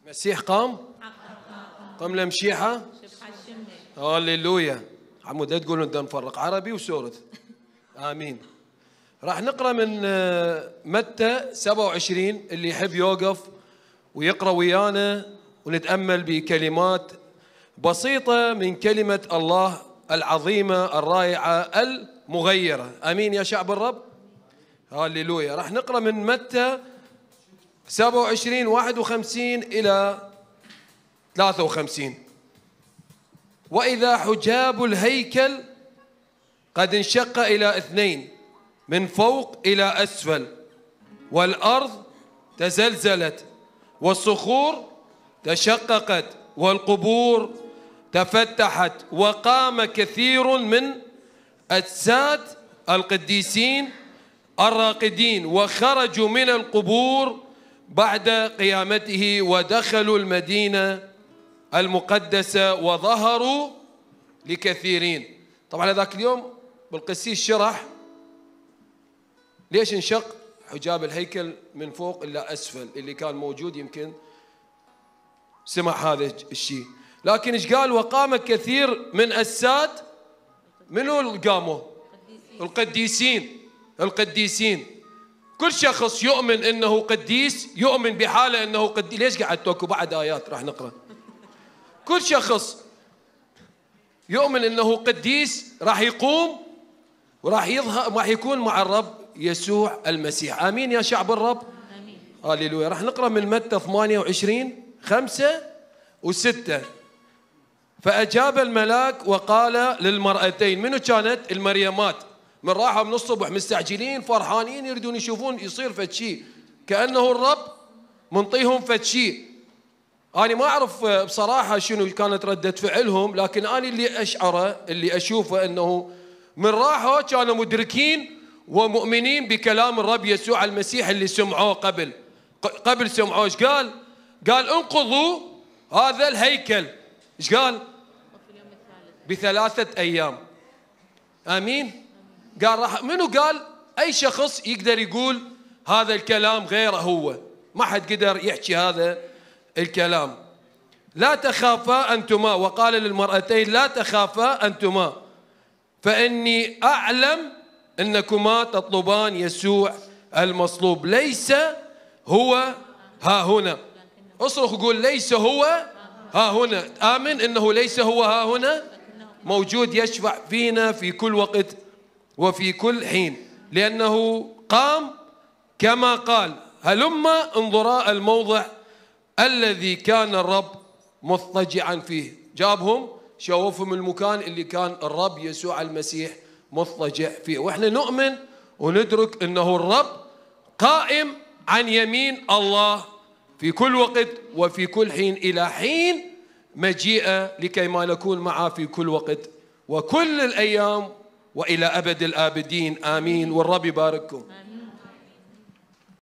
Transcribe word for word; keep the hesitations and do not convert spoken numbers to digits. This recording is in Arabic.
مسيح قام؟ قام لمشيحة؟ هاليلويا. عمود لا تقولون بدنا نفرق عربي وسورة. آمين. راح نقرأ من متى سبعة وعشرين، اللي يحب يوقف ويقرأ ويانا ونتأمل بكلمات بسيطة من كلمة الله العظيمة الرائعة المغيرة. آمين يا شعب الرب. هاليلويا. راح نقرأ من متى سبعة وعشرين واحد وخمسين إلى ثلاثة وخمسين. وإذا حجاب الهيكل قد انشق إلى اثنين من فوق إلى أسفل، والأرض تزلزلت، والصخور تشققت، والقبور تفتحت، وقام كثير من أجساد القديسين الراقدين وخرجوا من القبور بعد قيامته، ودخلوا المدينة المقدسة وظهروا لكثيرين. طبعا هذاك اليوم بالقسيس شرح ليش انشق حجاب الهيكل من فوق إلى أسفل. اللي كان موجود يمكن سمع هذا الشيء، لكن ايش قال؟ وقام كثير من أجساد. منو اللي قاموا؟ القديسين. القديسين. كل شخص يؤمن انه قديس يؤمن بحاله انه قديس. ليش قعدتوكوا بعد آيات راح نقرأ؟ كل شخص يؤمن انه قديس راح يقوم وراح يظهر، راح يكون مع الرب يسوع المسيح. آمين يا شعب الرب. آمين. هاليلويا. راح نقرأ من متى ثمانية وعشرين خمسة وستة. فأجاب الملاك وقال للمرأتين. منو كانت؟ المريمات. من راحوا من الصبح مستعجلين فرحانين يريدون يشوفون يصير فد شيء، كأنه الرب منطيهم فد شيء. أنا ما أعرف بصراحة شنو كانت ردة فعلهم، لكن أنا اللي أشعره اللي أشوفه أنه من راحوا كانوا مدركين ومؤمنين بكلام الرب يسوع المسيح اللي سمعوه قبل قبل سمعوه. إيش قال؟ قال انقضوا هذا الهيكل. إيش قال؟ بثلاثة أيام. آمين. قال راح. منو قال؟ أي شخص يقدر يقول هذا الكلام غيره هو، ما حد قدر يحكي هذا الكلام. لا تخافا أنتما، وقال للمرأتين لا تخافا أنتما، فإني أعلم أنكما تطلبان يسوع المصلوب، ليس هو ها هنا. اصرخ وقول ليس هو ها هنا. آمن أنه ليس هو ها هنا، موجود يشفع فينا في كل وقت وفي كل حين، لأنه قام كما قال. هلما انظرا الموضع الذي كان الرب مضطجعا فيه. جابهم شوفهم المكان اللي كان الرب يسوع المسيح مضطجع فيه. واحنا نؤمن وندرك انه الرب قائم عن يمين الله في كل وقت وفي كل حين الى حين مجيئه، لكي ما نكون معه في كل وقت وكل الايام والى ابد الابدين. امين. والرب يبارككم.